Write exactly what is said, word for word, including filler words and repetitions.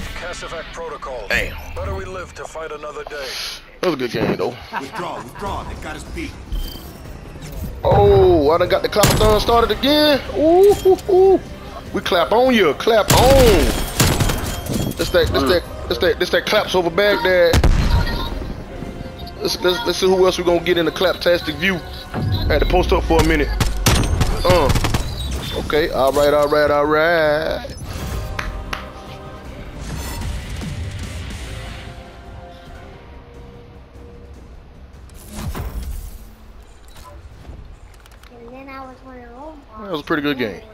Cassivac protocol. Damn. Better we live to fight another day. That was a good game, though. Withdraw, withdraw. They got us beat. Oh, I done got the clapathon started again. Ooh, ooh, ooh. We clap on you. Clap on. This that, this that, this that, this that Klapps over Bagdad. Let's, let's, let's see who else we gonna get in the claptastic view. I had to post up for a minute. Uh. Okay, all right, all right, all right. And then I was one of them. That was a pretty good game.